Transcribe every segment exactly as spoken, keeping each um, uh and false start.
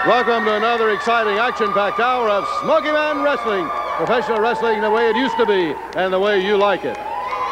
Welcome to another exciting action-packed hour of Smoky Mountain Wrestling. Professional wrestling the way it used to be and the way you like it.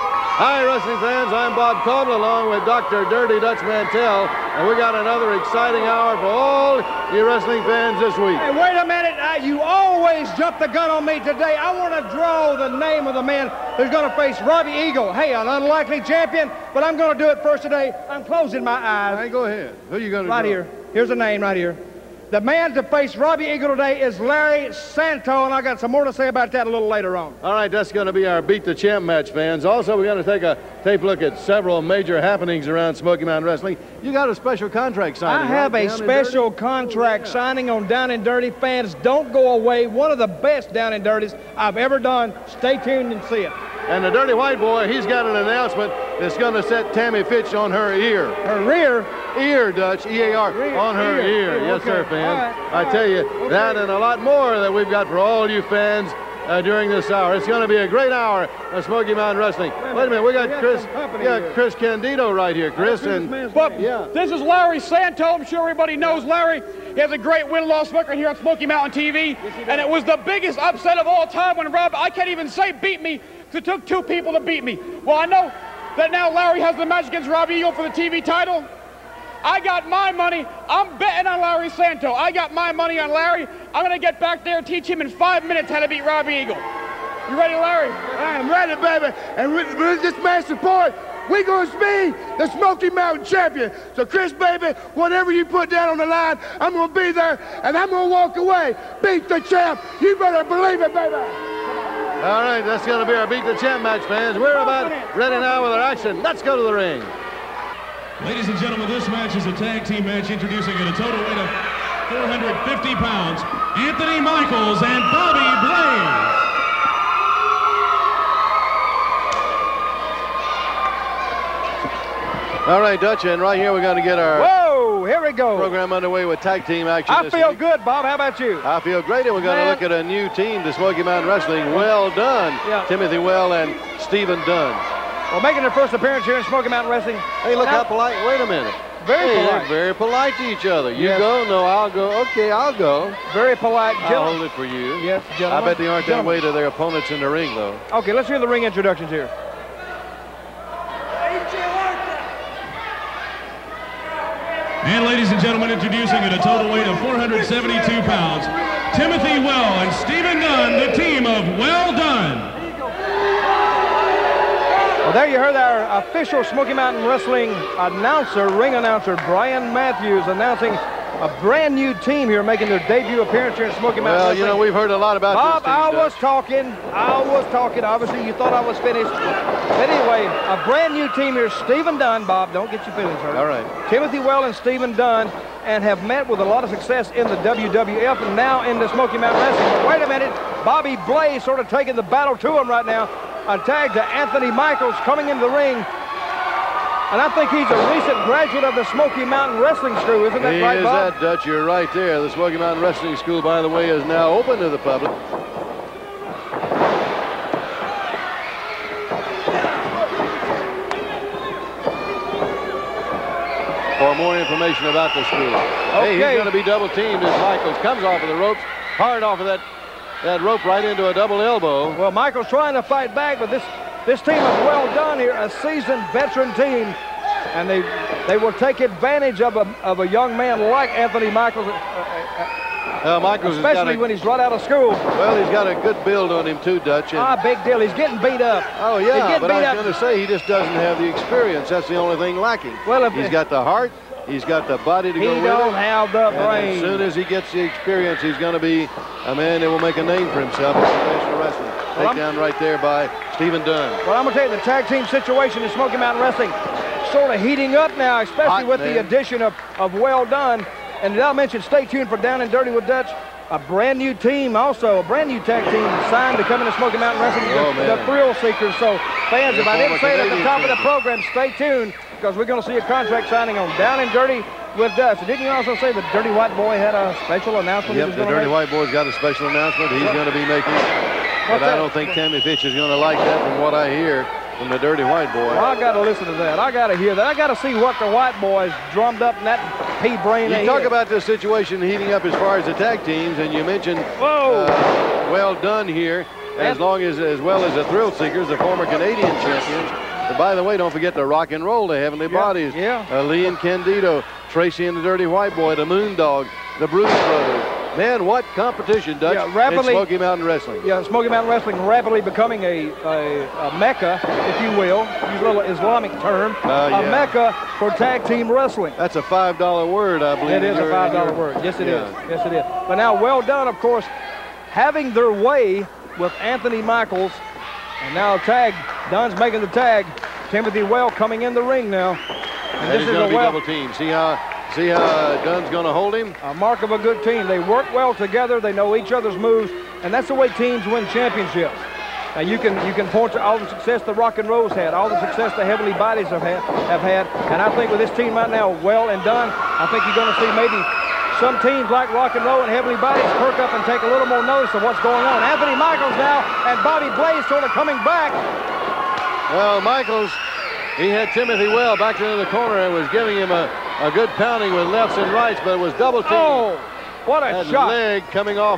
Hi, wrestling fans. I'm Bob Caudle along with Doctor Dirty Dutch Mantell, and we got another exciting hour for all you wrestling fans this week. Hey, wait a minute. Uh, you always jump the gun on me today. I want to draw the name of the man who's going to face Robbie Eagle. Hey, an unlikely champion, but I'm going to do it first today. I'm closing my eyes. Hey, go ahead. Who are you going to Right draw? here. Here's the name right here. The man to face Robbie Eagle today is Larry Santo, and I got some more to say about that a little later on. All right, that's going to be our Beat the Champ match, fans. Also, we're going to take a tape look at several major happenings around Smoky Mountain Wrestling. You got a special contract signing, I have right? a Down and special Dirty? contract Oh, yeah. signing on Down and Dirty. Fans, don't go away. One of the best Down and Dirties I've ever done. Stay tuned and see it. And the Dirty White Boy, he's got an announcement that's going to set Tammy Fitch on her ear. Her rear. Ear, Dutch, E A R, Rear, on her ear, ear. ear, Yes, okay. sir, fans. All right, all I tell you, right. that Okay. and a lot more that we've got for all you fans uh, during this hour. It's going to be a great hour of Smoky Mountain Wrestling. Wait a Wait a minute, we got We got Chris, some company yeah, here. Chris Candido right here, Chris. Who's this And man's But name? yeah. this is Larry Santo. I'm sure everybody knows Larry. He has a great win-loss record here on Smoky Mountain T V. And it was the biggest upset of all time when Rob, I can't even say beat me, because it took two people to beat me. Well, I know that now Larry has the match against Robbie Eagle for the T V title. I got my money. I'm betting on Larry Santo. I got my money on Larry. I'm going to get back there and teach him in five minutes how to beat Robbie Eagle. You ready, Larry? I am ready, baby. And with, with this man's support, we're going to be the Smoky Mountain champion. So, Chris, baby, whatever you put down on the line, I'm going to be there, and I'm going to walk away. Beat the champ. You better believe it, baby. All right, that's going to be our Beat the Champ match, fans. We're about ready now with our action. Let's go to the ring. Ladies and gentlemen, this match is a tag team match introducing at a total weight of four hundred fifty pounds, Anthony Michaels and Bobby Blaze. All right, Dutch, and right here we're going to get our Whoa, here we go. program underway with tag team action. I this feel week. good, Bob. How about you? I feel great, and we're going to Man. look at a new team to Smoky Mountain Wrestling. Well done, Yeah. Timothy Well and Stephen Dunn. Well, making their first appearance here in Smoky Mountain Wrestling. Hey, look Now- how polite. Wait a minute. Very hey, polite. They're very polite to each other. You Yes. go, no, I'll go. Okay, I'll go. Very polite I'll gentlemen. hold it for you. Yes, I gentlemen. bet they aren't that Gentlemen. way to their opponents in the ring, though. Okay, let's hear the ring introductions here. And ladies and gentlemen, introducing at a total weight of four hundred seventy-two pounds, Timothy Well and Stephen Dunn, the team of Well Done. Well, there you heard our official Smoky Mountain Wrestling announcer, ring announcer, Brian Matthews, announcing a brand new team here making their debut appearance here in Smoky Mountain Well, Wrestling. you know, we've heard a lot about Bob, this team, I was Dutch. talking. I was talking. Obviously, you thought I was finished. But anyway, a brand new team here. Stephen Dunn, Bob, don't get your feelings hurt. All right. Timothy Well and Stephen Dunn, and have met with a lot of success in the W W F and now in the Smoky Mountain Wrestling. But wait a minute, Bobby Blaze sort of taking the battle to him right now. A tag to Anthony Michaels coming into the ring. And I think he's a recent graduate of the Smoky Mountain Wrestling School. Isn't that He right, is Bob? that, Dutch. You're right there. The Smoky Mountain Wrestling School, by the way, is now open to the public. For more information about the school. Hey, he's Okay. going to be double teamed as Michaels comes off of the ropes, hard off of that, that rope right into a double elbow. Well, Michael's trying to fight back, but this this team is well done here, a seasoned veteran team, and they they will take advantage of a of a young man like Anthony Michaels, uh, Uh, Michaels has got especially a, when he's right out of school. well, he's got a good build on him too, Dutch. and- Ah, big deal. He's getting beat up. Oh, He's yeah, getting but I beat was up. going to say he just doesn't have the experience. That's the only thing lacking. Well, if he's it- got the heart, he's got the body to He go with don't it. have the And brain. as soon as he gets the experience, he's going to be a man that will make a name for himself in professional wrestling. Well, I'm- Takedown right there by Stephen Dunn. Well, I'm going to tell you, the tag team situation in Smoky Mountain Wrestling sort of heating up now, especially Hot, with man. the addition of, of Well Done. And did I mention, stay tuned for Down and Dirty with Dutch. A brand new team also, a brand new tag team signed to come into Smoky Mountain Wrestling, Oh, the, man. the Thrill Seekers. So, fans, if I didn't say it at the Canadian top of the team. program, stay tuned, because we're going to see a contract signing on Down and Dirty with Dutch. Didn't you also say the Dirty White Boy had a special announcement? he Yep, was the gonna Dirty make? White Boy's got a special announcement he's going to be making. But What's I that? don't think Tammy Fitch is going to like that from what I hear from the Dirty White Boy. Well, I got to listen to that. I got to hear that. I got to see what the White Boys drummed up in that pea brain. You talk about this situation heating up as far as the tag teams, and you mentioned Whoa. Uh, Well Done here, as long as as well as the Thrill Seekers, the former Canadian champions. But by the way, don't forget the Rock and Roll, the Heavenly Yeah, Bodies. yeah. Uh, Lee and Candido, Tracy and the Dirty White Boy, the Moondog, the Bruce Brothers. Man, what competition, Dutch, Yeah, rapidly- in Smoky Mountain Wrestling. Yeah, Smoky Mountain Wrestling rapidly becoming a, a, a mecca, if you will, use a little Islamic term, Uh, a yeah. mecca for tag team wrestling. That's a five dollar word, I believe. It is in a your- five dollar in your- word. Yes, it Yeah. is. Yes, it is. But now, Well Done, of course, having their way with Anthony Michaels, and now tag. Dunn's making the tag. Timothy Well coming in the ring now. And That this is is going a to be well, double team. See how, see how uh, Dunn's going to hold him? a mark of a good team. They work well together. They know each other's moves, and that's the way teams win championships. Now you can you can point to all the success the Rock and Roll's had, all the success the Heavenly Bodies have had, have had, and I think with this team right now, Well and Dunn, I think you're going to see maybe some teams like Rock and Roll and Heavenly Bodies perk up and take a little more notice of what's going on. Anthony Michaels now and Bobby Blaze sort of coming back. Well, Michaels, he had Timothy Well back into the corner and was giving him a, a good pounding with lefts and rights, but it was double team. Oh, what a That shot. leg coming off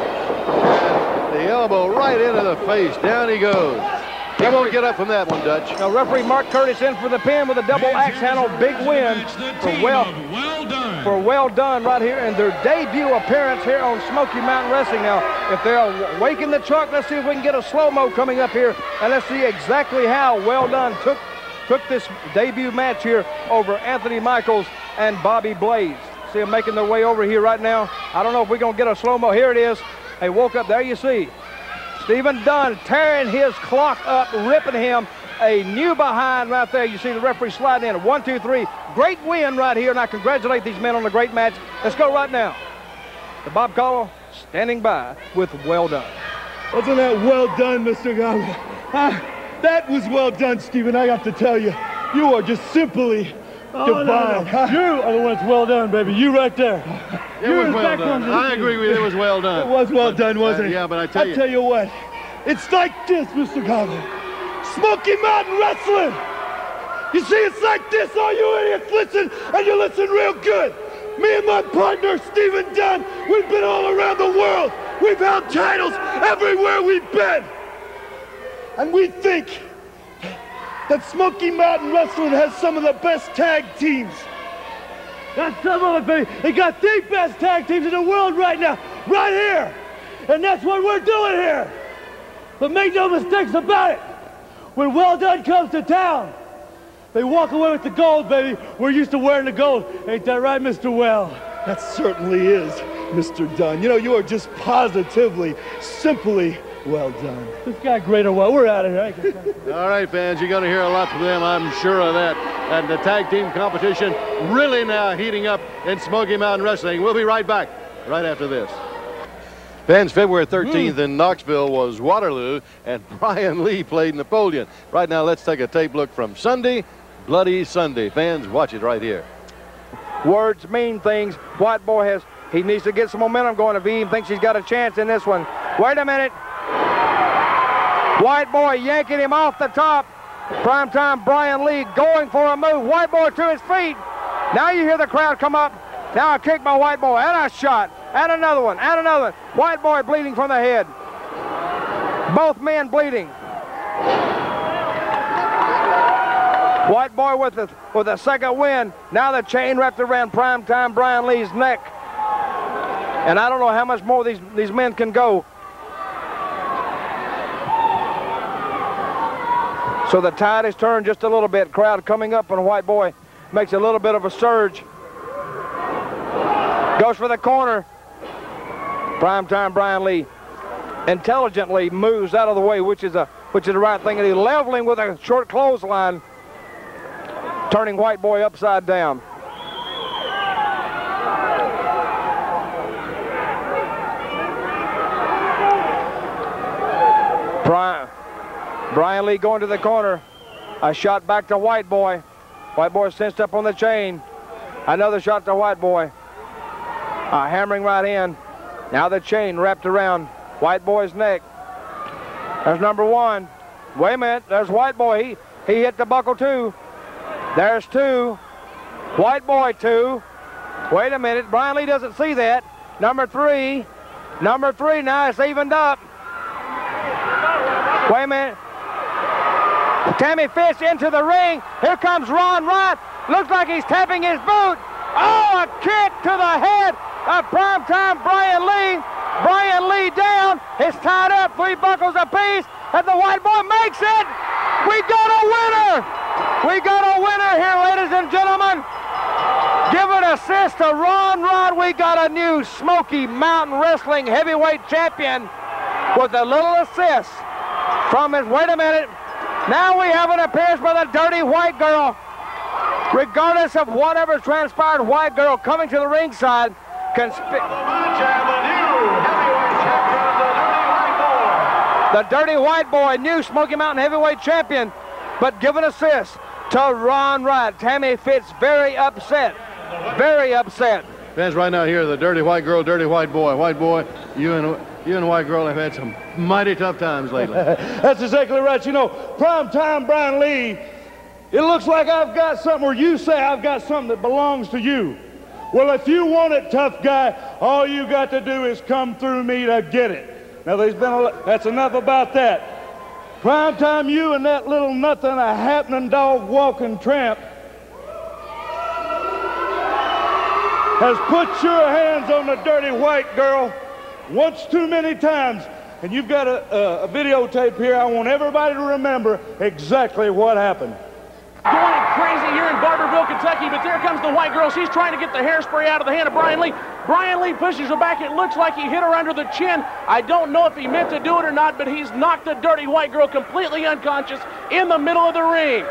the elbow right into the face. Down he goes. He won't get up from that one, Dutch. Now referee Mark Curtis in for the pin with a double axe handle. Big win for Well, Well Done. for Well Done right here in their debut appearance here on Smoky Mountain Wrestling. Now, if they're waking the truck, let's see if we can get a slow-mo coming up here, and let's see exactly how Well Done took took this debut match here over Anthony Michaels and Bobby Blaze. See them making their way over here right now. I don't know if we're going to get a slow-mo. Here it is. They woke up. There you see Stephen Dunn tearing his clock up, ripping him a new behind right there. You see the referee sliding in. One, two, three. Great win right here, and I congratulate these men on a great match. Let's go right now. The Bob Caudle standing by with Well Done. Wasn't that well done, Mister Gallagher? Ah, that was well done, Stephen. I got to tell you, you are just simply divine. No, no. You are the one that's well done, baby. You right there. It You're was the well back done. one. I agree with you. It was well done. It was well done, wasn't Uh, it? yeah, but I tell I you- tell you what, it's like this, Mister Gallagher. Smoky Mountain Wrestling. You see, it's like this. All you idiots listen, and you listen real good. Me and my partner, Stephen Dunn, we've been all around the world. We've held titles everywhere we've been. And we think that Smoky Mountain Wrestling has some of the best tag teams. That's some of it, baby. They got the best tag teams in the world right now, right here. And that's what we're doing here. But make no mistakes about it. When Well Done comes to town, they walk away with the gold, baby. We're used to wearing the gold. Ain't that right, Mister Well? That certainly is, Mister Dunn. You know, you are just positively, simply well done. This guy great or what? We're out of here. All right, fans, you're going to hear a lot from them, I'm sure of that. And the tag team competition really now heating up in Smoky Mountain Wrestling. We'll be right back right after this. Fans, February thirteenth in Knoxville was Waterloo, and Brian Lee played Napoleon. Right now, let's take a tape look from Sunday, Bloody Sunday. Fans, watch it right here. Words mean things. White Boy has, he needs to get some momentum going if he even thinks he's got a chance in this one. Wait a minute. White Boy yanking him off the top. Primetime Brian Lee going for a move. White Boy to his feet. Now you hear the crowd come up. Now a kick by White Boy and a shot. And another one. And another one. White Boy bleeding from the head. Both men bleeding. White Boy with the with a second win. Now the chain wrapped around Primetime Brian Lee's neck. And I don't know how much more these, these men can go. So the tide has turned just a little bit. Crowd coming up on White Boy makes a little bit of a surge. Goes for the corner. Primetime Brian Lee intelligently moves out of the way, which is a which is the right thing to do. Leveling with a short clothesline, turning White Boy upside down. Brian, Brian Lee going to the corner. A shot back to White Boy. White Boy cinched up on the chain. Another shot to White Boy. A hammering right in. Now the chain wrapped around White Boy's neck. There's number one. Wait a minute. There's White Boy. He, he hit the buckle too. There's two. White Boy two. Wait a minute. Brian Lee doesn't see that. Number three. Number three now. It's evened up. Wait a minute. Tammy Fitch into the ring. Here comes Ron Wright. Looks like he's tapping his boot. Oh, a kick to the head of primetime Brian Lee. Brian Lee down. It's tied up. Three buckles apiece. And the white boy makes it. We got a winner. We got a winner here, ladies and gentlemen. Give an assist to Ron Rod. We got a new Smoky Mountain Wrestling heavyweight champion with a little assist from his, wait a minute. Now we have an appearance by the Dirty White Girl. Regardless of whatever transpired, White Girl coming to the ringside. The Dirty White Boy, new Smoky Mountain heavyweight champion, but give an assist to Ron Wright. Tammy Fitz very upset, very upset. Fans right now here, the Dirty White Girl, Dirty White Boy. White Boy, you and you and White Girl have had some mighty tough times lately. That's exactly right. You know, prime time Brian Lee, it looks like I've got something, or you say I've got something that belongs to you. Well, if you want it, tough guy, all you got to do is come through me to get it. Now, there's been a, that's enough about that. Prime time, you and that little nothing, a happening dog walking tramp, has put your hands on the Dirty White Girl once too many times. And you've got a, a, a videotape here. I want everybody to remember exactly what happened. Going crazy here in Barberville, Kentucky, but there comes the White Girl. She's trying to get the hairspray out of the hand of Brian Lee. Brian Lee pushes her back. It looks like he hit her under the chin. I don't know if he meant to do it or not, but he's knocked the Dirty White Girl completely unconscious in the middle of the ring.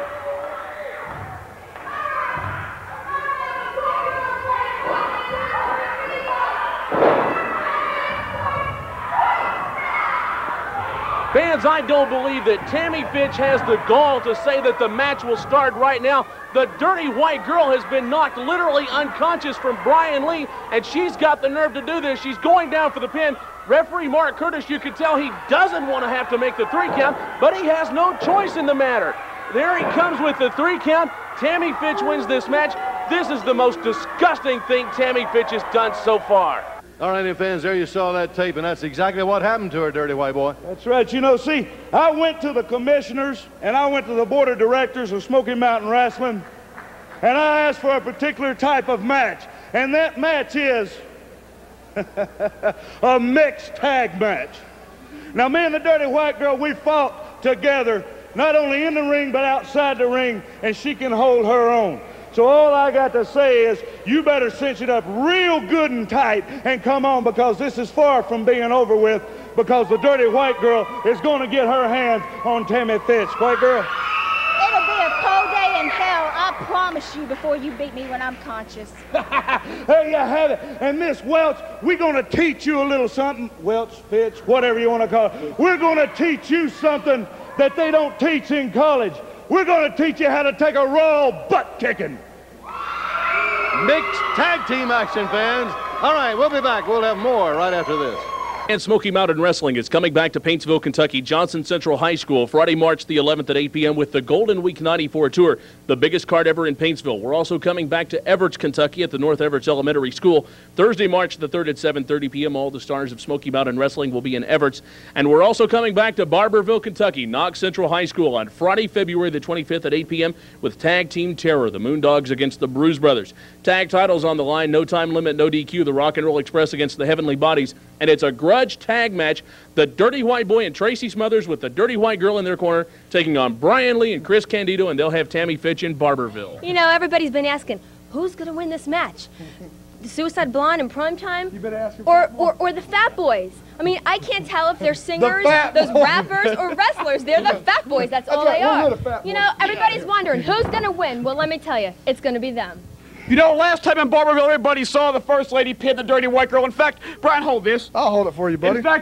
Fans, I don't believe that Tammy Fitch has the gall to say that the match will start right now. The Dirty White Girl has been knocked literally unconscious from Brian Lee, and she's got the nerve to do this. She's going down for the pin. Referee Mark Curtis, you can tell he doesn't want to have to make the three count, but he has no choice in the matter. There he comes with the three count. Tammy Fitch wins this match. This is the most disgusting thing Tammy Fitch has done so far. All right, fans, there you saw that tape, and that's exactly what happened to her, Dirty White Boy. That's right. You know, see, I went to the commissioners, and I went to the board of directors of Smoky Mountain Wrestling, and I asked for a particular type of match, and that match is a mixed tag match. Now, me and the Dirty White Girl, we fought together, not only in the ring, but outside the ring, and she can hold her own. So all I got to say is, you better cinch it up real good and tight and come on, because this is far from being over with, because the Dirty White Girl is going to get her hands on Tammy Fitch. White Girl? It'll be a cold day in hell, I promise you, before you beat me when I'm conscious. There you have it. And Miss Welch, we're going to teach you a little something. Welch, Fitch, whatever you want to call it. We're going to teach you something that they don't teach in college. We're going to teach you how to take a raw butt kicking. Mixed tag team action, fans. All right, we'll be back. We'll have more right after this. And Smoky Mountain Wrestling is coming back to Paintsville, Kentucky, Johnson Central High School, Friday, March the eleventh at eight p m with the Golden Week ninety-four Tour, the biggest card ever in Paintsville. We're also coming back to Everett, Kentucky at the North Everett Elementary School, Thursday, March the third at seven thirty p m All the stars of Smoky Mountain Wrestling will be in Everett. And we're also coming back to Barberville, Kentucky, Knox Central High School on Friday, February the twenty-fifth at eight p m with Tag Team Terror, the Moondogs against the Bruise Brothers. Tag titles on the line, no time limit, no D Q, the Rock and Roll Express against the Heavenly Bodies. And it's a grudge tag match. The Dirty White Boy and Tracy Smothers with the Dirty White Girl in their corner, taking on Brian Lee and Chris Candido, and they'll have Tammy Fitch in Barberville. You know, everybody's been asking, who's going to win this match? The Suicide Blonde in Primetime? You've been asking or, or, or the Fat Boys? I mean, I can't tell if they're singers, those rappers, or wrestlers. They're the Fat Boys. That's all they are. You know, everybody's wondering, who's going to win? Well, let me tell you, it's going to be them. You know, last time in Barberville, everybody saw the First Lady pin the Dirty White Girl. In fact, Brian, hold this. I'll hold it for you, buddy. In fact,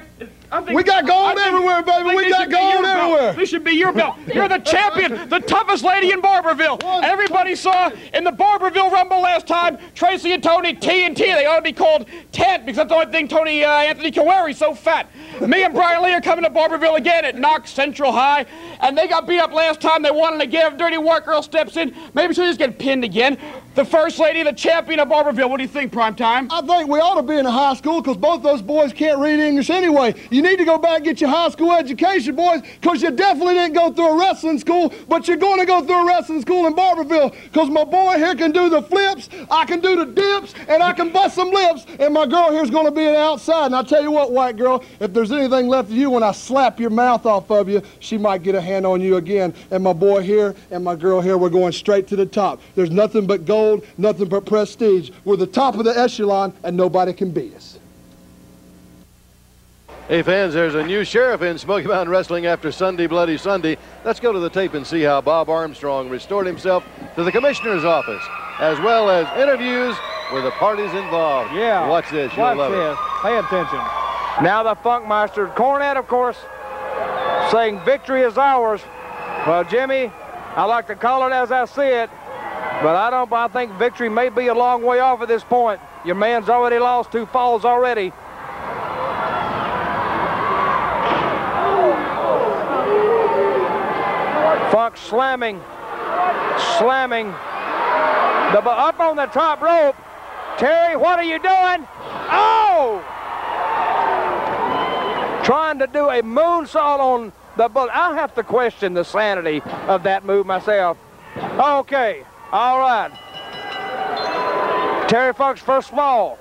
We got gold everywhere, baby. We got gold everywhere. This should be your belt. You're the champion, the toughest lady in Barberville. Everybody saw in the Barberville Rumble last time, Tracy and Tony T N T. They ought to be called Tent because that's the only thing Tony uh, Anthony can wear. He's so fat. Me and Brian Lee are coming to Barberville again at Knox Central High, and they got beat up last time. They wanted to give. Dirty Work Girl steps in. Maybe she'll just get pinned again. The first lady, the champion of Barberville. What do you think, Prime Time? I think we ought to be in a high school because both those boys can't read English anyway. You need to go back and get your high school education, boys, because you definitely didn't go through a wrestling school, but you're going to go through a wrestling school in Barberville because my boy here can do the flips, I can do the dips, and I can bust some lips, and my girl here's going to be an outside. And I'll tell you what, white girl, if there's anything left of you when I slap your mouth off of you, she might get a hand on you again. And my boy here and my girl here, we're going straight to the top. There's nothing but gold, nothing but prestige. We're the top of the echelon, and nobody can beat us. Hey fans, there's a new sheriff in Smoky Mountain Wrestling after Sunday Bloody Sunday. Let's go to the tape and see how Bob Armstrong restored himself to the commissioner's office, as well as interviews with the parties involved. Yeah. Watch this, you'll Watch love this. it. Pay attention. Now the Funkmaster, Cornette, of course, saying victory is ours. Well, Jimmy, I like to call it as I see it, but I don't. I think victory may be a long way off at this point. Your man's already lost two falls already. Funk slamming, slamming. The up on the top rope. Terry, what are you doing? Oh! Trying to do a moonsault on the bullet. I have to question the sanity of that move myself. Okay, all right. Terry Funk's first fall.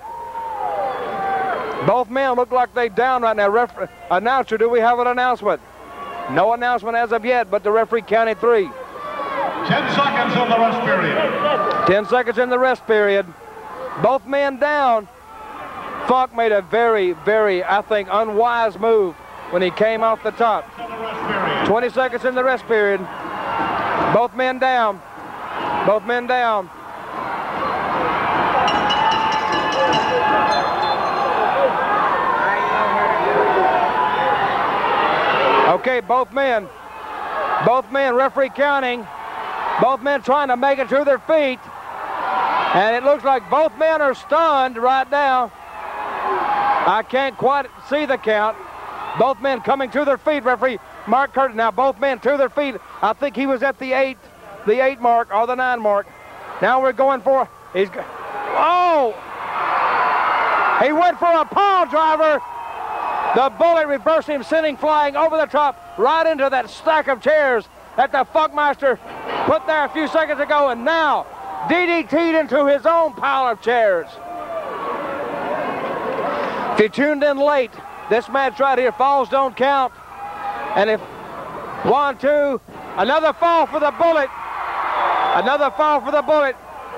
Both men look like they down right now. Ref announcer, do we have an announcement? No announcement as of yet, but the referee counted three. Ten seconds in the rest period. Ten seconds in the rest period. Both men down. Funk made a very, very, I think, unwise move when he came off the top. twenty seconds in the rest period. Both men down. Both men down. Okay, both men, both men, referee counting, both men trying to make it to their feet, and it looks like both men are stunned right now. I can't quite see the count. Both men coming to their feet, referee Mark Curtis. Now both men to their feet. I think he was at the eight, the eight mark or the nine mark. Now we're going for, he's, oh! He went for a pile driver. The bullet reversed him, sending flying over the top, right into that stack of chairs that the Funkmaster put there a few seconds ago, and now D D T'd into his own pile of chairs. If you tuned in late, this match right here, falls don't count. And if one, two, another fall for the bullet. Another fall for the bullet.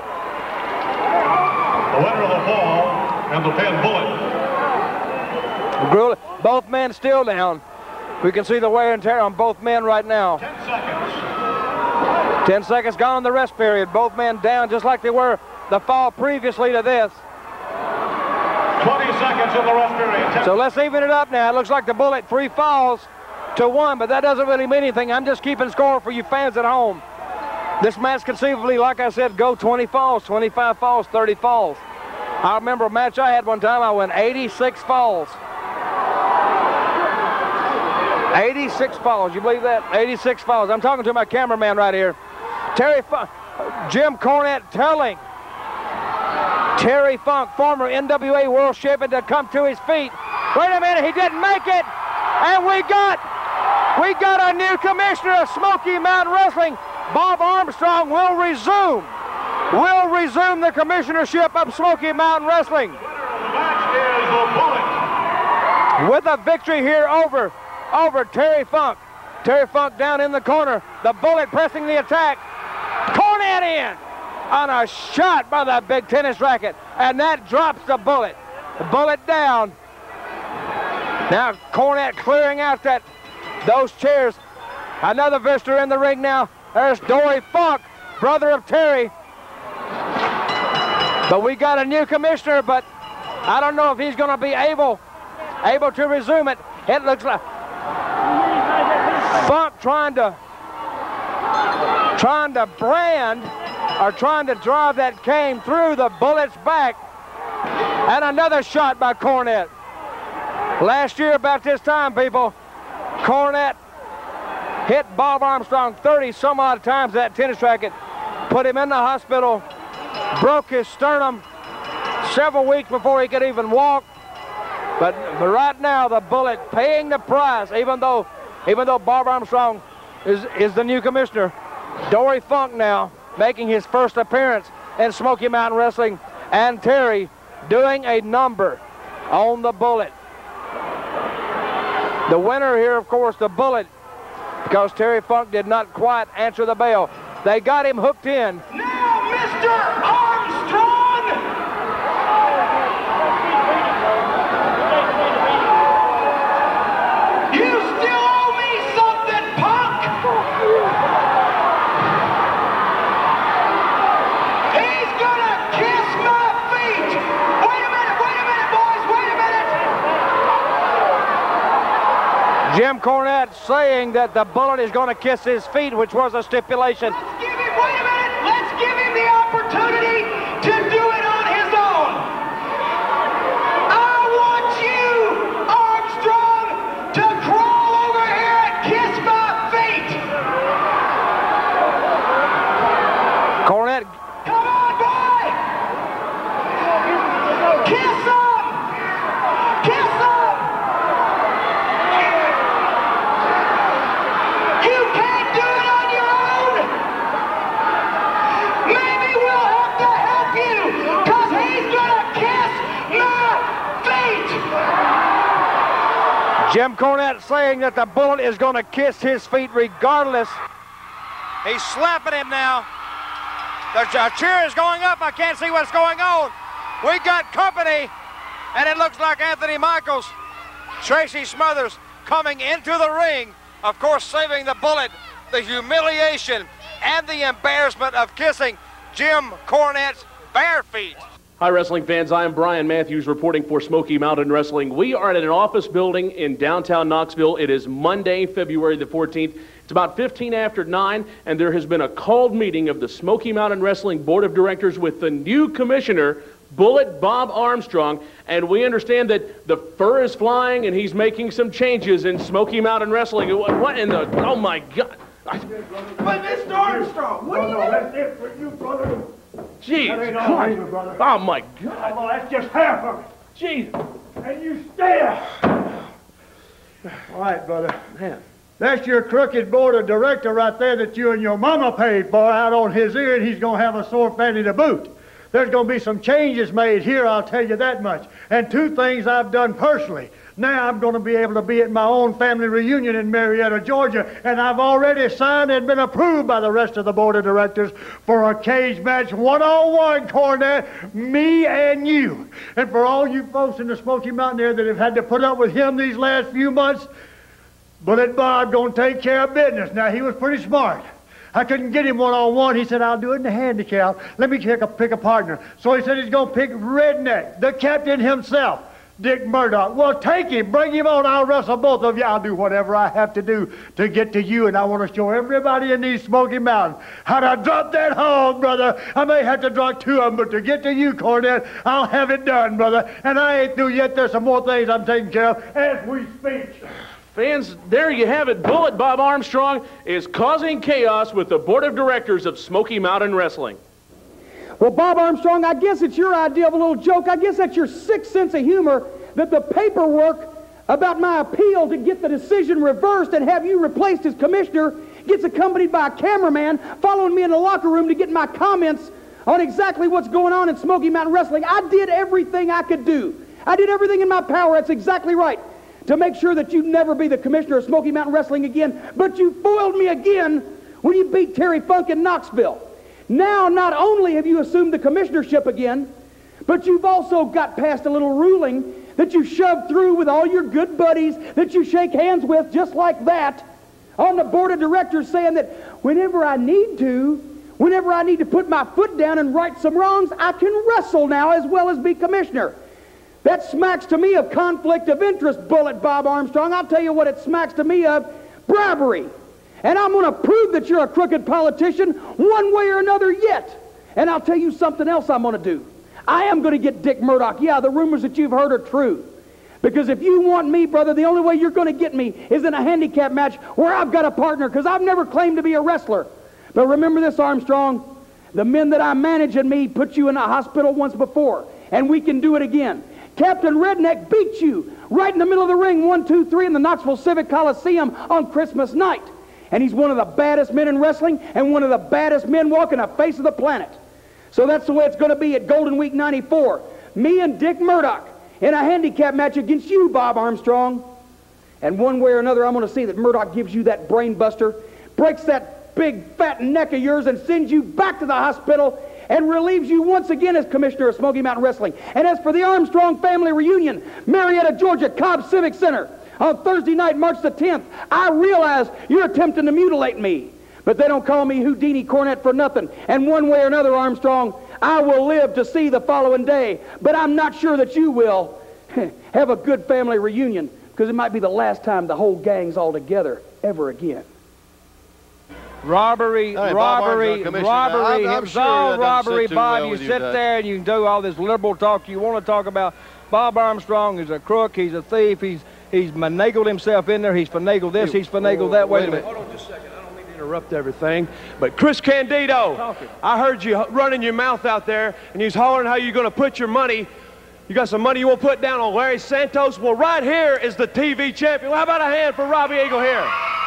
The winner of the fall and the pin bullet. Both men still down. We can see the wear and tear on both men right now. Ten seconds. Ten seconds gone in the rest period. Both men down just like they were the fall previously to this. twenty seconds in the rest period. Ten so let's even it up now. It looks like the bullet three falls to one, but that doesn't really mean anything. I'm just keeping score for you fans at home. This match conceivably, like I said, go twenty falls, twenty-five falls, thirty falls. I remember a match I had one time, I went eighty-six falls. eighty-six falls, you believe that? eighty-six falls. I'm talking to my cameraman right here. Terry Funk, Jim Cornette telling Terry Funk, former N W A World Champion, to come to his feet. Wait a minute, he didn't make it. And we got, we got a new commissioner of Smoky Mountain Wrestling. Bob Armstrong will resume, will resume the commissionership of Smoky Mountain Wrestling. The match is the bullet. With a victory here over over Terry Funk. Terry Funk down in the corner. The bullet pressing the attack. Cornette in on a shot by the big tennis racket. And that drops the bullet. The bullet down. Now Cornette clearing out that those chairs. Another visitor in the ring now. There's Dory Funk, brother of Terry. But we got a new commissioner, but I don't know if he's going to be able able to resume it. It looks like Funk trying to trying to brand or trying to drive that cane through the Bullet's back. And another shot by Cornette. Last year about this time, people, Cornette hit Bob Armstrong thirty some odd times at that tennis racket, put him in the hospital, broke his sternum several weeks before he could even walk. But, but right now, the Bullet paying the price, even though even though Bob Armstrong is, is the new commissioner. Dory Funk now making his first appearance in Smoky Mountain Wrestling, and Terry doing a number on the Bullet. The winner here, of course, the Bullet, because Terry Funk did not quite answer the bell. They got him hooked in. Now, Mister Armstrong! You still owe me something, punk! He's gonna kiss my feet! Wait a minute, wait a minute, boys, wait a minute! Jim Cornette saying that the Bullet is going to kiss his feet, which was a stipulation. Let's give him, wait a minute, let's give him the opportunity to do it on his own. I want you, Armstrong, to crawl over here and kiss my feet. Cornette. Come on, boy. Kiss him. Kiss him. You can't do it on your own. Maybe we'll have to help you, because he's gonna kiss my feet. Jim Cornette saying that the Bullet is going to kiss his feet regardless. He's slapping him now. The cheer is going up. I can't see what's going on. We got company, and it looks like Anthony Michaels, Tracy Smothers coming into the ring, of course saving the Bullet the humiliation and the embarrassment of kissing Jim Cornette's bare feet. Hi, wrestling fans. I am Brian Matthews reporting for Smoky Mountain Wrestling. We are at an office building in downtown Knoxville. It is Monday, February the fourteenth. It's about fifteen after nine, and there has been a called meeting of the Smoky Mountain Wrestling Board of Directors with the new commissioner, Bullet Bob Armstrong, and we understand that the fur is flying and he's making some changes in Smoky Mountain Wrestling. What in the, oh my God. But Mister Armstrong, what do you That's it for you, brother. Jeez, That ain't all over, brother. oh my God. Well, that's just half of it. Jeez. And you stay there. All right, brother. Man. That's your crooked board of director right there that you and your mama paid for out on his ear, and he's going to have a sore fanny to boot. There's going to be some changes made here, I'll tell you that much. And two things I've done personally. Now I'm going to be able to be at my own family reunion in Marietta, Georgia, and I've already signed and been approved by the rest of the board of directors for a cage match one-on-one, Cornette, me and you. And for all you folks in the Smoky Mountain area that have had to put up with him these last few months, Bullet Bob going to take care of business. Now, he was pretty smart. I couldn't get him one-on-one. He said, I'll do it in the handicap. Let me pick a, pick a partner. So he said he's going to pick Redneck, the captain himself, Dick Murdoch. Well, take him. Bring him on. I'll wrestle both of you. I'll do whatever I have to do to get to you. And I want to show everybody in these Smoky Mountains how to drop that hog, brother. I may have to drop two of them, but to get to you, Cornette, I'll have it done, brother. And I ain't through yet. There's some more things I'm taking care of as we speak. Fans, there you have it. Bullet Bob Armstrong is causing chaos with the board of directors of Smoky Mountain Wrestling. Well, Bob Armstrong, I guess it's your idea of a little joke. I guess that's your sick sense of humor that the paperwork about my appeal to get the decision reversed and have you replaced as commissioner gets accompanied by a cameraman following me in the locker room to get my comments on exactly what's going on in Smoky Mountain Wrestling. I did everything I could do. I did everything in my power. That's exactly right. To make sure that you'd never be the commissioner of Smoky Mountain Wrestling again. But you foiled me again when you beat Terry Funk in Knoxville. Now, not only have you assumed the commissionership again, but you've also got past a little ruling that you shoved through with all your good buddies that you shake hands with just like that on the board of directors, saying that whenever I need to, whenever I need to put my foot down and right some wrongs, I can wrestle now as well as be commissioner. That smacks to me of conflict of interest, Bullet Bob Armstrong. I'll tell you what it smacks to me of, bribery. And I'm going to prove that you're a crooked politician one way or another yet. And I'll tell you something else I'm going to do. I am going to get Dick Murdoch. Yeah, the rumors that you've heard are true. Because if you want me, brother, the only way you're going to get me is in a handicap match where I've got a partner, because I've never claimed to be a wrestler. But remember this, Armstrong, the men that I manage and me put you in a hospital once before, and we can do it again. Captain Redneck beat you right in the middle of the ring, one, two, three, in the Knoxville Civic Coliseum on Christmas night. And he's one of the baddest men in wrestling and one of the baddest men walking the face of the planet. So that's the way it's going to be at Golden Week ninety-four. Me and Dick Murdoch in a handicap match against you, Bob Armstrong. And one way or another, I'm going to see that Murdoch gives you that brain buster, breaks that big fat neck of yours, and sends you back to the hospital and relieves you once again as commissioner of Smoky Mountain Wrestling. And as for the Armstrong family reunion, Marietta, Georgia, Cobb Civic Center, on Thursday night, March the tenth, I realize you're attempting to mutilate me. But they don't call me Houdini Cornette for nothing. And one way or another, Armstrong, I will live to see the following day. But I'm not sure that you will. Have a good family reunion, because it might be the last time the whole gang's all together ever again. Robbery, Hey, robbery, Bob Armstrong, robbery, I'm- I'm it's sure all that doesn't robbery, sit too Bob. well You with you, sit Dutch. there and you can do all this liberal talk you want to talk about. Bob Armstrong is a crook, he's a thief, he's he's finagled himself in there, he's finagled this, he's finagled that. Wait a minute. Hold on just a second. I don't mean to interrupt everything, but Chris Candido, I heard you running your mouth out there, and you was hollering how you're going to put your money. You got some money you want to put down on Larry Santos? Well, right here is the T V champion. Well, how about a hand for Robbie Eagle here?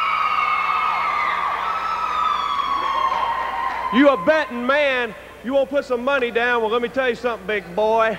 You a betting man. You want to put some money down? Well, let me tell you something, big boy.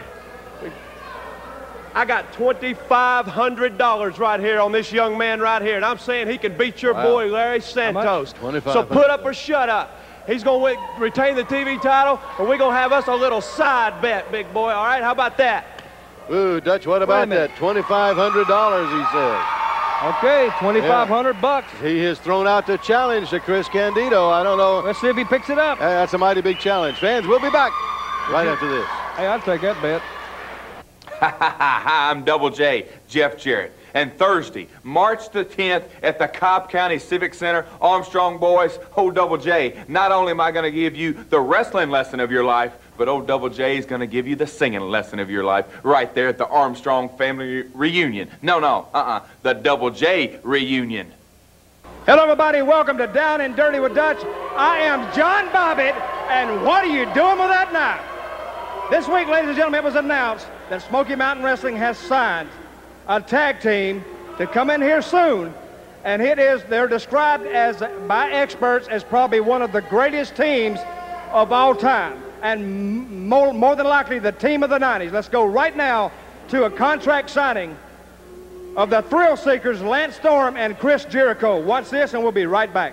I got twenty-five hundred dollars right here on this young man right here, and I'm saying he can beat your Wow. boy, Larry Santos. twenty-five So hundred. put up or shut up. He's going to retain the T V title, or we're going to have us a little side bet, big boy. All right, how about that? Ooh, Dutch, what about minute. that? twenty-five hundred dollars, he says. Okay, twenty-five hundred bucks. He has thrown out the challenge to Chris Candido. I don't know. Let's see if he picks it up. Hey, that's a mighty big challenge. Fans, we'll be back right after this. Hey, I'll take that bet. Hi, I'm Double J, Jeff Jarrett. And Thursday, March the tenth, at the Cobb County Civic Center, Armstrong boys, old Double J, not only am I going to give you the wrestling lesson of your life, but old Double J is going to give you the singing lesson of your life right there at the Armstrong family reunion. No, no, uh-uh, the Double J reunion. Hello, everybody. Welcome to Down and Dirty with Dutch. I am John Bobbitt, and what are you doing with that knife? This week, ladies and gentlemen, it was announced that Smoky Mountain Wrestling has signed a tag team to come in here soon, and it is, they're described as, by experts, as probably one of the greatest teams of all time, and more, more than likely the team of the nineties. Let's go right now to a contract signing of the Thrill Seekers, Lance Storm and Chris Jericho. Watch this, and we'll be right back.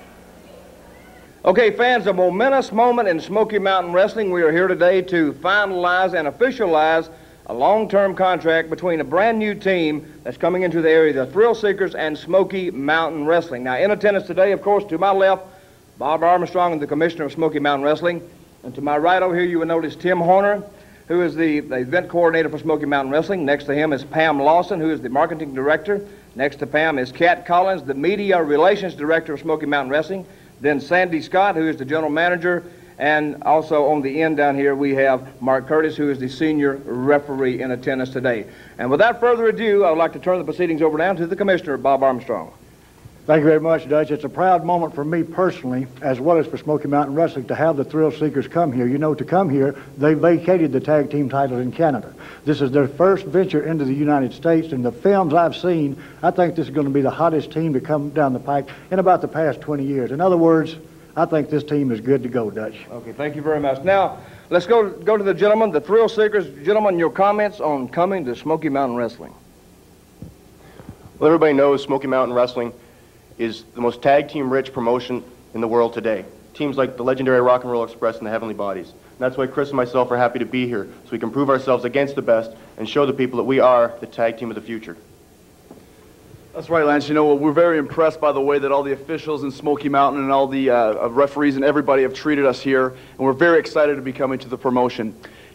Okay, fans, a momentous moment in Smoky Mountain Wrestling. We are here today to finalize and officialize a long-term contract between a brand new team that's coming into the area, the Thrill Seekers and Smoky Mountain Wrestling. Now, in attendance today, of course, to my left, Bob Armstrong, the commissioner of Smoky Mountain Wrestling. And to my right over here, you will notice Tim Horner, who is the, the event coordinator for Smoky Mountain Wrestling. Next to him is Pam Lawson, who is the marketing director. Next to Pam is Kat Collins, the media relations director of Smoky Mountain Wrestling. Then Sandy Scott, who is the general manager. And also on the end down here, we have Mark Curtis, who is the senior referee in attendance today. And without further ado, I would like to turn the proceedings over now to the commissioner, Bob Armstrong. Thank you very much, Dutch. It's a proud moment for me personally, as well as for Smoky Mountain Wrestling, to have the Thrill Seekers come here. You know, to come here, they vacated the tag team titles in Canada. This is their first venture into the United States, and the films I've seen, I think this is going to be the hottest team to come down the pike in about the past twenty years. In other words, I think this team is good to go, Dutch. Okay, thank you very much. Now, let's go, go to the gentleman, the Thrill Seekers. Gentlemen, your comments on coming to Smoky Mountain Wrestling. Well, everybody knows Smoky Mountain Wrestling is the most tag team rich promotion in the world today. Teams like the legendary Rock and Roll Express and the Heavenly Bodies. And that's why Chris and myself are happy to be here, so we can prove ourselves against the best and show the people that we are the tag team of the future. That's right, Lance. You know, we're very impressed by the way that all the officials in Smoky Mountain and all the uh, referees and everybody have treated us here, and we're very excited to be coming to the promotion.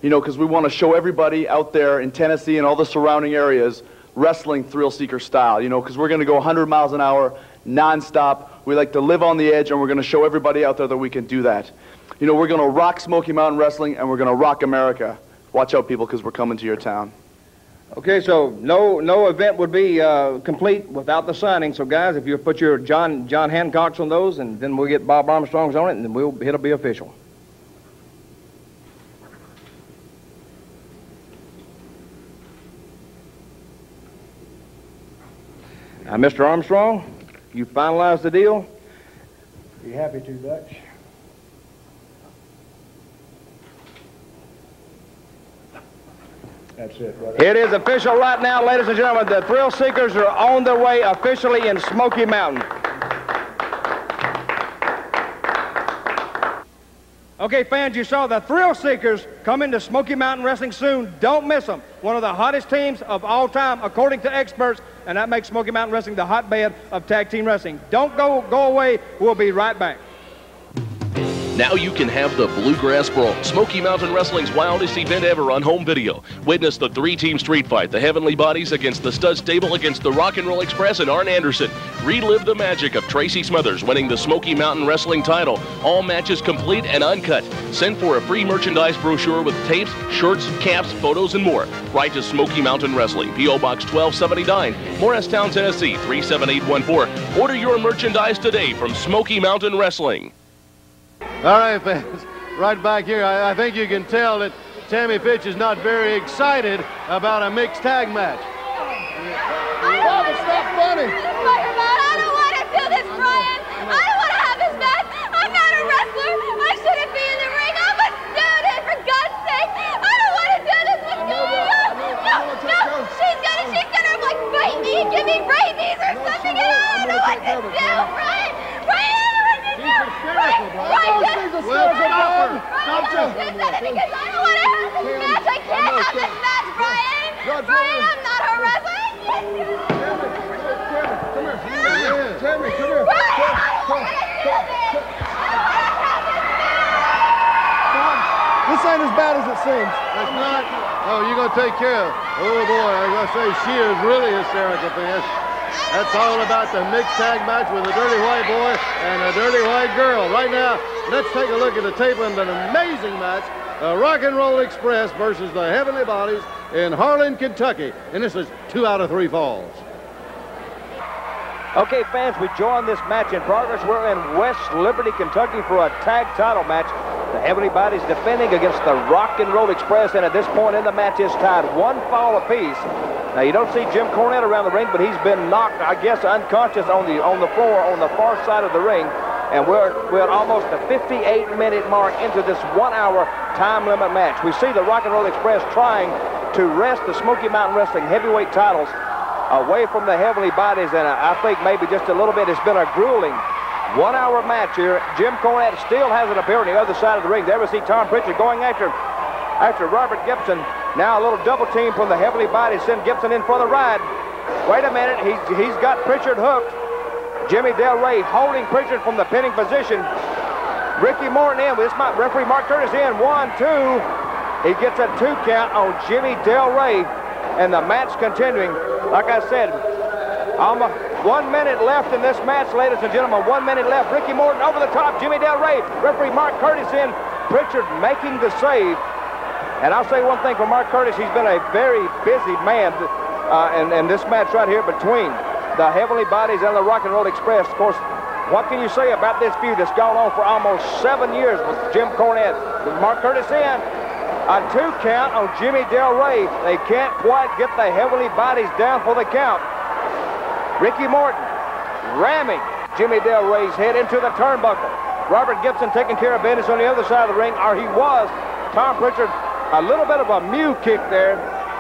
You know, because we want to show everybody out there in Tennessee and all the surrounding areas wrestling thrill seeker style, you know, because we're going to go one hundred miles an hour nonstop. We like to live on the edge, and we're going to show everybody out there that we can do that. You know, we're going to rock Smoky Mountain Wrestling, and we're going to rock America. Watch out, people, because we're coming to your town. Okay, so no no event would be uh, complete without the signing. So, guys, if you put your John John Hancocks on those, and then we'll get Bob Armstrong's on it, and then we'll it'll be official. Now, Mister Armstrong, you finalized the deal? Be happy to, Dutch. That's it, right? It is official right now, ladies and gentlemen. The Thrill Seekers are on their way officially in Smoky Mountain. Okay, fans, you saw the Thrill Seekers come into Smoky Mountain Wrestling soon. Don't miss them. One of the hottest teams of all time, according to experts, and that makes Smoky Mountain Wrestling the hotbed of tag team wrestling. Don't go, go away. We'll be right back. Now you can have the Bluegrass Brawl, Smoky Mountain Wrestling's wildest event ever on home video. Witness the three-team street fight, the Heavenly Bodies against the Stud Stable against the Rock and Roll Express and Arn Anderson. Relive the magic of Tracy Smothers winning the Smoky Mountain Wrestling title. All matches complete and uncut. Send for a free merchandise brochure with tapes, shirts, caps, photos, and more. Write to Smoky Mountain Wrestling, P O Box twelve seventy-nine, Morristown, Tennessee, three seven eight one four. Order your merchandise today from Smoky Mountain Wrestling. All right, fans, right back here, I, I think you can tell that Tammy Fitch is not very excited about a mixed tag match. Bob, it's not funny. I don't want to do this, Brian. I don't want to have this match. I'm not a wrestler. I shouldn't be in the ring. I'm a student, for God's sake. I don't want to do this. What's going on? No, no, she's gonna, she's gonna like bite me and give me rabies or something. And I don't know what to do, Brian. Brian, I don't know what to do. Brian, Brian, just Well, stop her. Brian, don't do that because I don't want to have this match. I can't have this match, Brian. Brian, I'm not a wrestler. Tammy, come here. Brian, I don't want to do this. This ain't as bad as it seems. That's not. Oh, you're going to take care of it. Oh, boy, I was going to say, she is really hysterical, fans. That's all about the mixed tag match with the Dirty White Boy and the Dirty White Girl. Right now, let's take a look at the tape of an amazing match. The Rock and Roll Express versus the Heavenly Bodies in Harlan, Kentucky. And this is two out of three falls. Okay, fans, we join this match in progress. We're in West Liberty, Kentucky for a tag title match. The Heavenly Bodies defending against the Rock and Roll Express, and at this point in the match is tied one fall apiece. Now, you don't see Jim Cornette around the ring, but he's been knocked, I guess, unconscious on the on the floor on the far side of the ring. And we're, we're almost a fifty-eight minute mark into this one-hour time limit match. We see the Rock and Roll Express trying to wrest the Smoky Mountain Wrestling heavyweight titles away from the Heavenly Bodies, and I think maybe just a little bit. It's been a grueling one-hour match here. Jim Cornette still hasn't appeared on the other side of the ring. There we see Tom Pritchard going after, after Robert Gibson. Now a little double team from the Heavenly Bodies. Send Gibson in for the ride. Wait a minute. He's, he's got Pritchard hooked. Jimmy Del Rey holding Pritchard from the pinning position. Ricky Morton in. This might, referee Mark Curtis in. One, two. He gets a two count on Jimmy Del Rey. And the match continuing. Like I said, almost one minute left in this match, ladies and gentlemen. One minute left. Ricky Morton over the top. Jimmy Del Rey. Referee Mark Curtis in. Pritchard making the save. And I'll say one thing for Mark Curtis. He's been a very busy man uh, in, in this match right here between the Heavenly Bodies and the Rock and Roll Express. Of course, what can you say about this feud that's gone on for almost seven years with Jim Cornette? With Mark Curtis in. A two count on Jimmy Del Rey. They can't quite get the Heavenly Bodies down for the count. Ricky Morton ramming Jimmy Del Rey's head into the turnbuckle. Robert Gibson taking care of business on the other side of the ring, or he was. Tom Pritchard, a little bit of a mew kick there.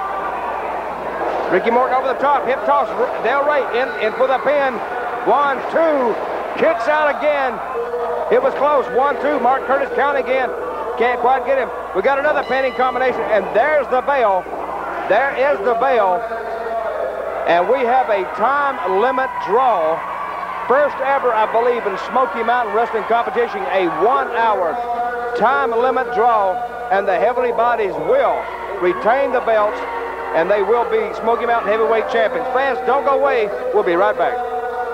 Ricky Morton over the top, hip toss, Del Rey in, in for the pin. One, two, kicks out again. It was close, one, two, Mark Curtis count again. Can't quite get him. We got another pinning combination, and there's the bell. There is the bell. And we have a time limit draw. First ever, I believe, in Smoky Mountain Wrestling competition, a one-hour time limit draw. and the Heavenly Bodies will retain the belts, and they will be Smoky Mountain Heavyweight Champions. Fans, don't go away. We'll be right back.